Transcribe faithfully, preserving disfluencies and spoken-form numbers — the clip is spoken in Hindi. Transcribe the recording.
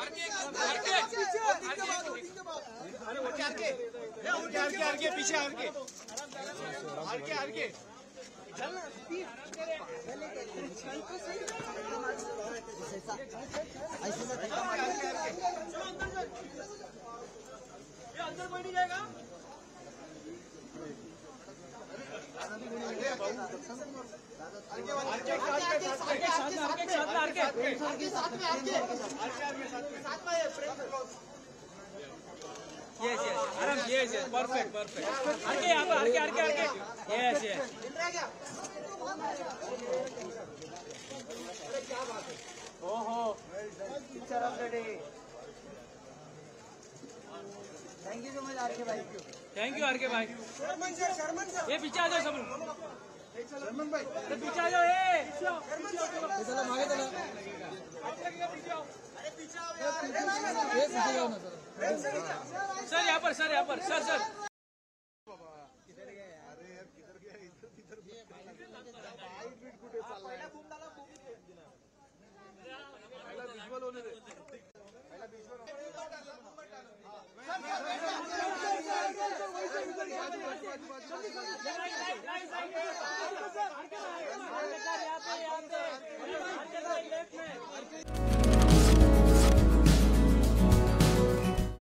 आरके पीछे आरके आरके आरके अंदर बैठ जाएगा। Yes, yes, Aram, yes, yes, perfect, perfect. आगे, आगे, आगे, आगे, आगे. Yes, yes. Oh, oh. Picture of the day. Thank you so much, RK भाई. Thank you, आरके भाई. Sharman sir, Sharman sir. ये पीछे आ जाओ सब लोग. शर्मन भाई. ये पीछे आ जाओ, ये. शर्मन सर. ये चला भागे चला. अरे पीछे आओ यार. ये पीछे आओ ना सर. सर यहाँ पर, सर यहाँ पर, सर सर. किधर गया यार? अरे यार किधर गया? इधर किधर गया? बाइक बीट कुठे चाललाय? पहिला बूम डाला, बूम दे दिना. पहिला विजुअल होने दे. पहिला विजुअल. Sir sir